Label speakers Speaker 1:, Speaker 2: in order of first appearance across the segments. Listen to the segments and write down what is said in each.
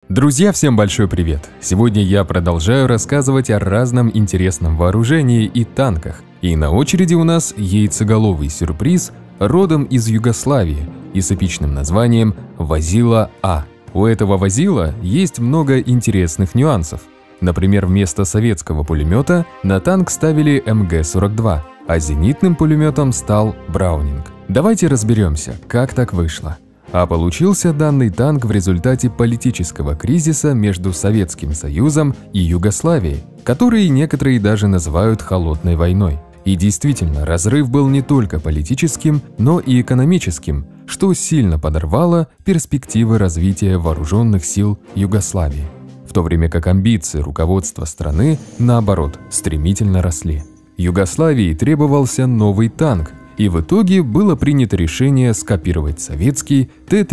Speaker 1: Друзья, всем большой привет! Сегодня я продолжаю рассказывать о разном интересном вооружении и танках. И на очереди у нас яйцеголовый сюрприз родом из Югославии и с эпичным названием «Возила-А». У этого «Возила» есть много интересных нюансов. Например, вместо советского пулемета на танк ставили МГ-42, а зенитным пулеметом стал Браунинг. Давайте разберемся, как так вышло. А получился данный танк в результате политического кризиса между Советским Союзом и Югославией, который некоторые даже называют «холодной войной». И действительно, разрыв был не только политическим, но и экономическим, что сильно подорвало перспективы развития вооруженных сил Югославии, в то время как амбиции руководства страны, наоборот, стремительно росли. Югославии требовался новый танк, и в итоге было принято решение скопировать советский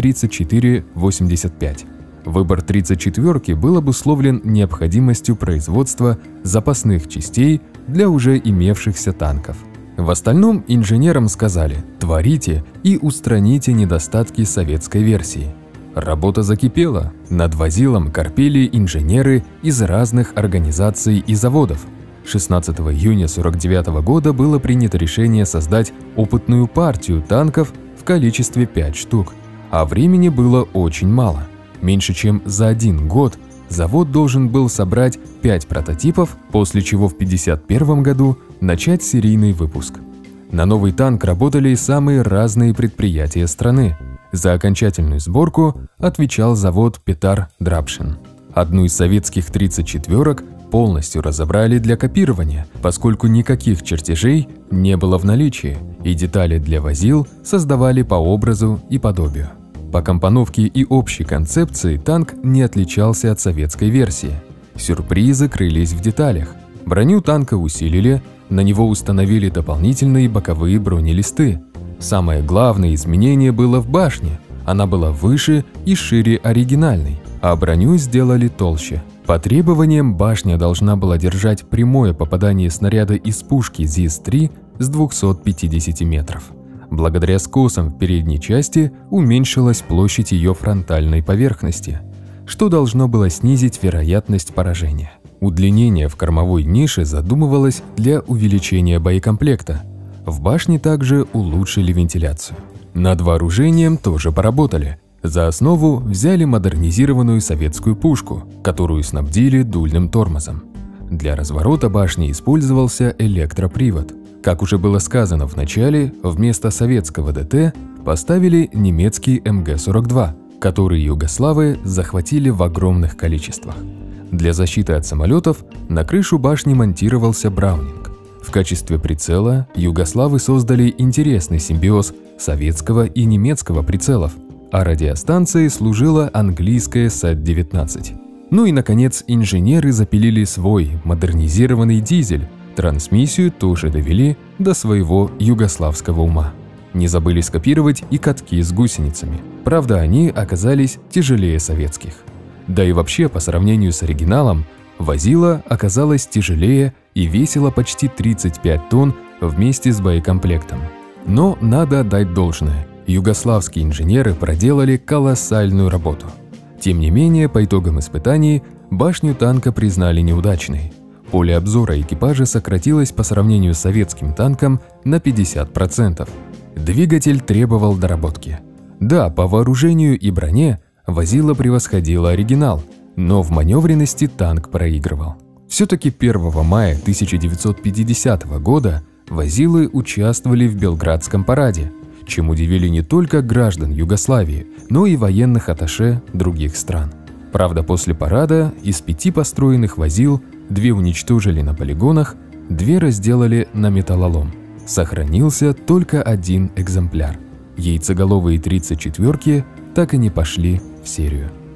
Speaker 1: Т-34-85. Выбор 34-ки был обусловлен необходимостью производства запасных частей для уже имевшихся танков. В остальном инженерам сказали: творите и устраните недостатки советской версии. Работа закипела, над «Возилом» корпели инженеры из разных организаций и заводов. 16 июня 1949 года было принято решение создать опытную партию танков в количестве 5 штук, а времени было очень мало. Меньше чем за 1 год завод должен был собрать 5 прототипов, после чего в 1951 году начать серийный выпуск. На новый танк работали самые разные предприятия страны. За окончательную сборку отвечал завод Петар Драбшин. Одну из советских 34-ок полностью разобрали для копирования, поскольку никаких чертежей не было в наличии, и детали для «Возил» создавали по образу и подобию. По компоновке и общей концепции танк не отличался от советской версии. Сюрпризы крылись в деталях. Броню танка усилили, на него установили дополнительные боковые бронелисты. Самое главное изменение было в башне. Она была выше и шире оригинальной, а броню сделали толще. По требованиям башня должна была держать прямое попадание снаряда из пушки ЗИС-3 с 250 метров. Благодаря скосам в передней части уменьшилась площадь ее фронтальной поверхности, что должно было снизить вероятность поражения. Удлинение в кормовой нише задумывалось для увеличения боекомплекта. В башне также улучшили вентиляцию. Над вооружением тоже поработали. За основу взяли модернизированную советскую пушку, которую снабдили дульным тормозом. Для разворота башни использовался электропривод. Как уже было сказано в начале, вместо советского ДТ поставили немецкий МГ-42, который югославы захватили в огромных количествах. Для защиты от самолетов на крышу башни монтировался Браунинг. В качестве прицела югославы создали интересный симбиоз советского и немецкого прицелов, а радиостанцией служила английская СЭТ-19. Ну и, наконец, инженеры запилили свой модернизированный дизель, трансмиссию тоже довели до своего югославского ума. Не забыли скопировать и катки с гусеницами, правда, они оказались тяжелее советских. Да и вообще, по сравнению с оригиналом, «Возила» оказалась тяжелее и весила почти 35 тонн вместе с боекомплектом. Но надо отдать должное. Югославские инженеры проделали колоссальную работу. Тем не менее, по итогам испытаний, башню танка признали неудачной. Поле обзора экипажа сократилось по сравнению с советским танком на 50%. Двигатель требовал доработки. Да, по вооружению и броне «Возила» превосходила оригинал, но в маневренности танк проигрывал. Все-таки 1 мая 1950 года «Возилы» участвовали в Белградском параде, чем удивили не только граждан Югославии, но и военных атташе других стран. Правда, после парада из 5 построенных «Возил» 2 уничтожили на полигонах, 2 разделали на металлолом. Сохранился только 1 экземпляр. Яйцеголовые 34-ки так и не пошли в серию.